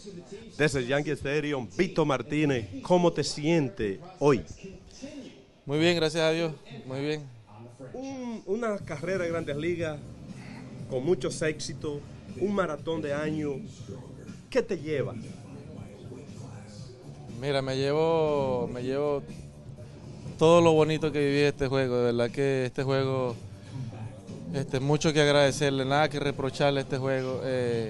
Desde Yankee Stadium, Víctor Martínez, ¿cómo te sientes hoy? Muy bien, gracias a Dios, muy bien. Una carrera de Grandes Ligas con muchos éxitos, un maratón de años, ¿qué te lleva? Mira, me llevo todo lo bonito que viví de este juego. De verdad que este juego, mucho que agradecerle, nada que reprocharle a este juego.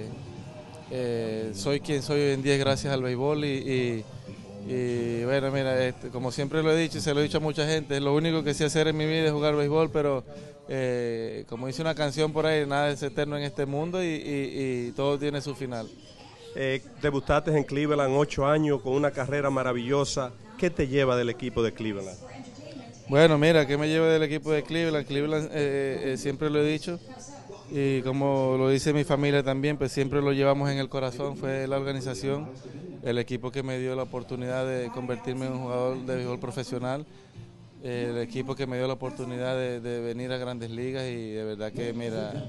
Soy quien soy hoy en día gracias al béisbol y bueno, mira, como siempre lo he dicho y se lo he dicho a mucha gente, lo único que sé hacer en mi vida es jugar béisbol, pero como dice una canción por ahí, nada es eterno en este mundo y todo tiene su final. Debutaste en Cleveland 8 años con una carrera maravillosa. ¿Qué te lleva del equipo de Cleveland? Bueno, mira, ¿qué me lleva del equipo de Cleveland? Cleveland, siempre lo he dicho, y como lo dice mi familia también, pues siempre lo llevamos en el corazón. Fue la organización, el equipo que me dio la oportunidad de convertirme en un jugador de béisbol profesional, el equipo que me dio la oportunidad de venir a Grandes Ligas y de verdad que, mira,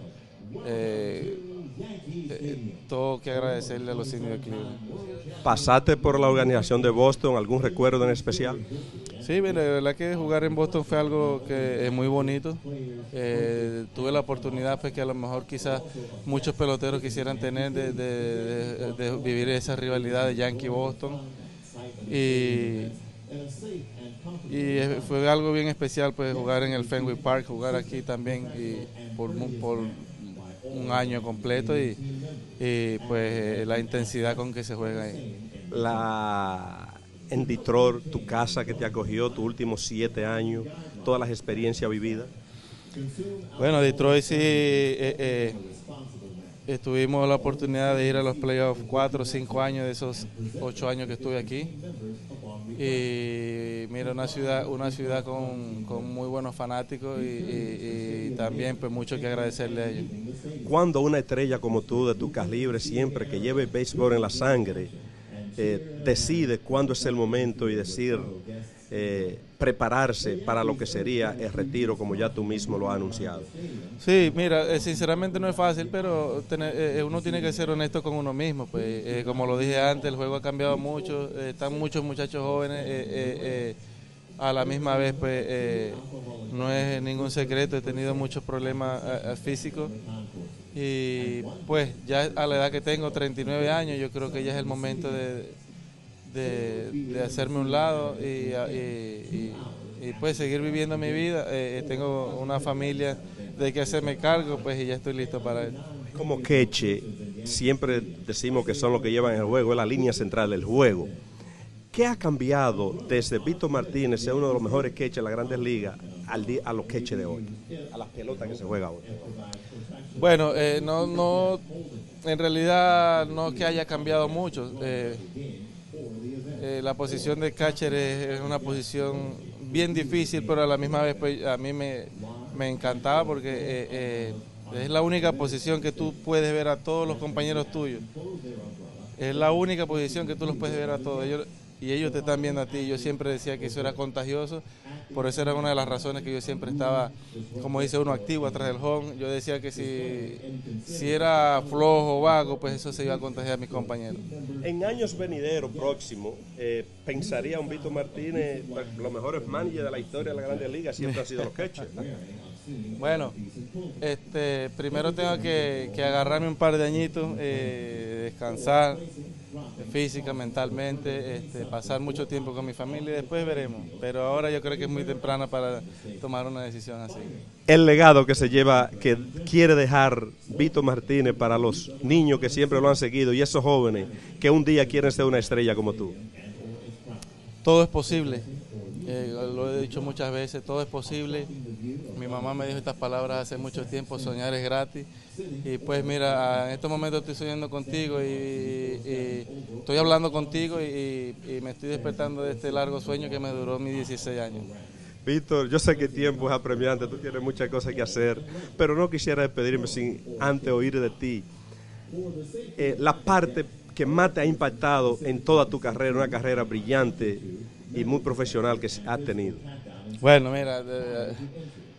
todo que agradecerle a los indios de Cleveland. ¿Pasaste por la organización de Boston? ¿Algún recuerdo en especial? Sí, mira, de verdad que jugar en Boston fue algo que es muy bonito. Tuve la oportunidad, pues, que a lo mejor quizás muchos peloteros quisieran tener de vivir esa rivalidad de Yankee-Boston. Y fue algo bien especial, pues, jugar en el Fenway Park, jugar aquí también y por un año completo y pues la intensidad con que se juega ahí. En Detroit, tu casa que te acogió, tus últimos 7 años, todas las experiencias vividas. Bueno, Detroit sí, tuvimos la oportunidad de ir a los playoffs 4 o 5 años de esos 8 años que estuve aquí. Y mira, una ciudad con muy buenos fanáticos y también pues mucho que agradecerle a ellos. Cuando una estrella como tú, de tu calibre, siempre que lleve béisbol en la sangre, decide cuándo es el momento y decir, prepararse para lo que sería el retiro, como ya tú mismo lo has anunciado. Sí, mira, sinceramente no es fácil, pero uno tiene que ser honesto con uno mismo. Pues, como lo dije antes, el juego ha cambiado mucho, están muchos muchachos jóvenes, a la misma vez, pues, no es ningún secreto, he tenido muchos problemas físicos y pues ya a la edad que tengo, 39 años, yo creo que ya es el momento de hacerme un lado y pues seguir viviendo mi vida. Tengo una familia de que hacerme cargo, pues, y ya estoy listo para él. Como queche, siempre decimos que son los que llevan el juego, es la línea central del juego. ¿Qué ha cambiado desde Víctor Martínez, ser uno de los mejores queches de las Grandes Ligas, a los queches de hoy, a las pelotas que se juega hoy? Bueno, no, en realidad no es que haya cambiado mucho. La posición de catcher es una posición bien difícil, pero a la misma vez, pues, a mí me encantaba porque es la única posición que tú puedes ver a todos los compañeros tuyos. Es la única posición que tú los puedes ver a todos y ellos te están viendo a ti. Yo siempre decía que eso era contagioso, por eso era una de las razones que yo siempre estaba, como dice uno, activo atrás del home. Yo decía que si era flojo o vago, pues eso se iba a contagiar a mis compañeros. En años venideros próximos, pensaría un Víctor Martínez, los mejores managers de la historia de la Grandes Ligas siempre han sido los catchers, ¿no? Bueno, primero tengo que agarrarme un par de añitos, descansar física, mentalmente, pasar mucho tiempo con mi familia y después veremos. Pero ahora yo creo que es muy temprano para tomar una decisión así. El legado que se lleva, que quiere dejar Víctor Martínez para los niños que siempre lo han seguido y esos jóvenes que un día quieren ser una estrella como tú. Todo es posible. Lo he dicho muchas veces, todo es posible. Mi mamá me dijo estas palabras hace mucho tiempo: soñar es gratis. Y pues mira, en estos momentos estoy soñando contigo y estoy hablando contigo y me estoy despertando de este largo sueño que me duró mis 16 años. Víctor, yo sé que el tiempo es apremiante, tú tienes muchas cosas que hacer, pero no quisiera despedirme sin antes oír de ti la parte que más te ha impactado en toda tu carrera, una carrera brillante y muy profesional que has tenido. Bueno, mira,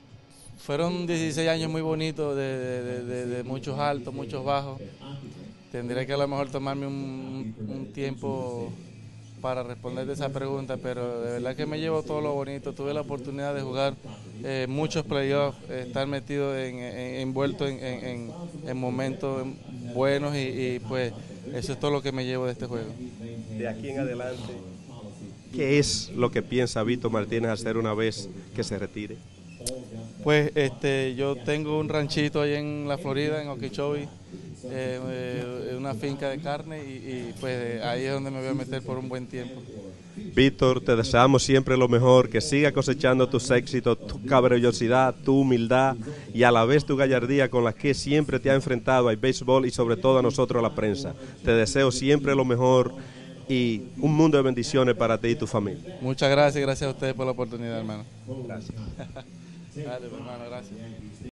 fueron 16 años muy bonitos, de muchos altos, muchos bajos. Tendría que a lo mejor tomarme un tiempo para responder esa pregunta, pero de verdad que me llevo todo lo bonito. Tuve la oportunidad de jugar muchos playoffs, estar metido envuelto en momentos buenos y pues eso es todo lo que me llevo de este juego. De aquí en adelante, ¿qué es lo que piensa Víctor Martínez hacer una vez que se retire? Pues yo tengo un ranchito ahí en la Florida, en Okeechobee, una finca de carne y pues ahí es donde me voy a meter por un buen tiempo. Víctor, te deseamos siempre lo mejor, que siga cosechando tus éxitos, tu caballerosidad, tu humildad y a la vez tu gallardía con la que siempre te ha enfrentado al béisbol y sobre todo a nosotros, a la prensa. Te deseo siempre lo mejor y un mundo de bendiciones para ti y tu familia. Muchas gracias a ustedes por la oportunidad, hermano. Gracias. Dale, hermano, gracias.